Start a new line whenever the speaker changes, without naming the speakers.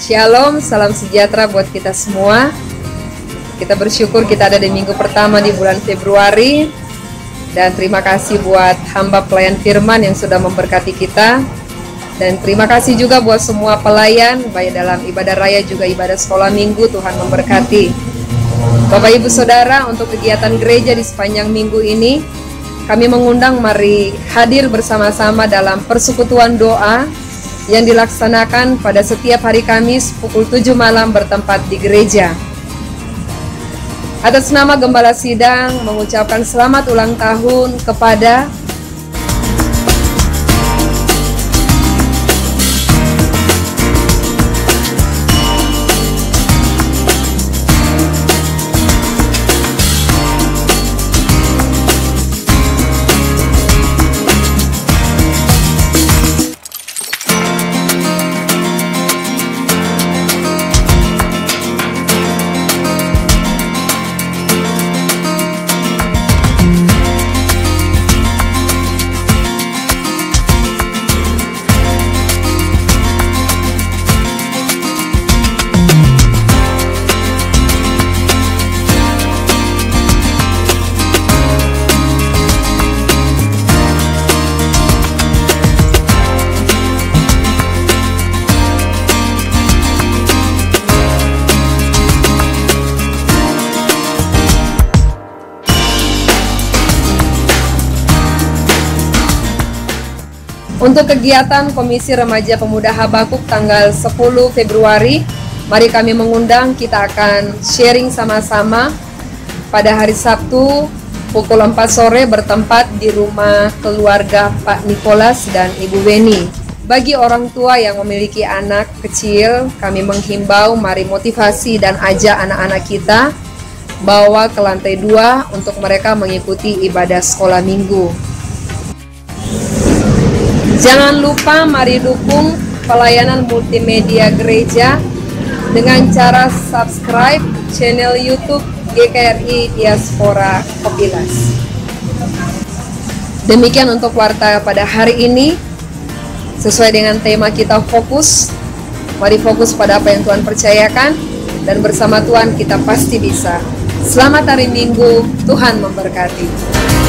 Shalom, salam sejahtera buat kita semua. Kita bersyukur kita ada di minggu pertama di bulan Februari. Dan terima kasih buat hamba pelayan firman yang sudah memberkati kita. Dan terima kasih juga buat semua pelayan, baik dalam ibadah raya juga ibadah sekolah minggu. Tuhan memberkati. Bapak Ibu Saudara, untuk kegiatan gereja di sepanjang minggu ini, kami mengundang mari hadir bersama-sama dalam persekutuan doa yang dilaksanakan pada setiap hari Kamis pukul 7 malam bertempat di gereja. Atas nama Gembala Sidang mengucapkan selamat ulang tahun kepada untuk kegiatan Komisi Remaja Pemuda Habakuk tanggal 10 Februari, mari kami mengundang, kita akan sharing sama-sama pada hari Sabtu pukul 4 sore bertempat di rumah keluarga Pak Nikolas dan Ibu Weni. Bagi orang tua yang memiliki anak kecil, kami menghimbau mari motivasi dan ajak anak-anak kita bawa ke lantai 2 untuk mereka mengikuti ibadah sekolah minggu. Jangan lupa mari dukung pelayanan multimedia gereja dengan cara subscribe channel YouTube GKRI Diaspora Kopilas. Demikian untuk warta pada hari ini. Sesuai dengan tema kita fokus. Mari fokus pada apa yang Tuhan percayakan, dan bersama Tuhan kita pasti bisa. Selamat hari Minggu, Tuhan memberkati.